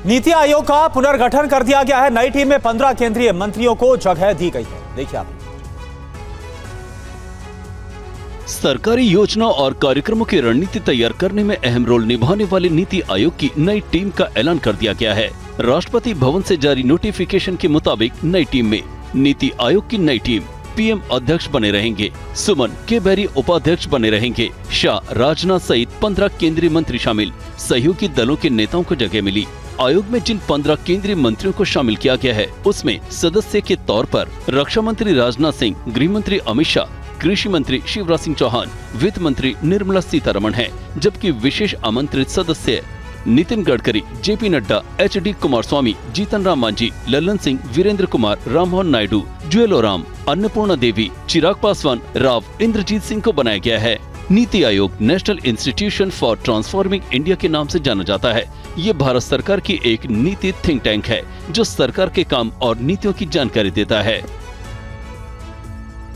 नीति आयोग का पुनर्गठन कर दिया गया है। नई टीम में 15 केंद्रीय मंत्रियों को जगह दी गई है। देखिए आप। सरकारी योजना और कार्यक्रमों की रणनीति तैयार करने में अहम रोल निभाने वाले नीति आयोग की नई टीम का ऐलान कर दिया गया है। राष्ट्रपति भवन से जारी नोटिफिकेशन के मुताबिक नई टीम में नीति आयोग की नई टीम पीएम अध्यक्ष बने रहेंगे, सुमन के बेरी उपाध्यक्ष बने रहेंगे, शाह, राजनाथ सहित 15 केंद्रीय मंत्री शामिल। सहयोगी दलों के नेताओं को जगह मिली। आयोग में जिन 15 केंद्रीय मंत्रियों को शामिल किया गया है उसमें सदस्य के तौर पर रक्षा मंत्री राजनाथ सिंह, गृह मंत्री अमित शाह, कृषि मंत्री शिवराज सिंह चौहान, वित्त मंत्री निर्मला सीतारमण है, जबकि विशेष आमंत्रित सदस्य नितिन गडकरी, जेपी नड्डा, एचडी कुमारस्वामी, जीतन राम मांझी, ललन सिंह, वीरेंद्र कुमार, राममोहन नायडू, जुएल ओराम, अन्नपूर्णा देवी, चिराग पासवान, राव इंद्रजीत सिंह को बनाया गया है। NITI Aayog national institution for transforming India के नाम से जाना जाता है। ये भारत सरकार की एक नीति थिंक टैंक है जो सरकार के काम और नीतियों की जानकारी देता है।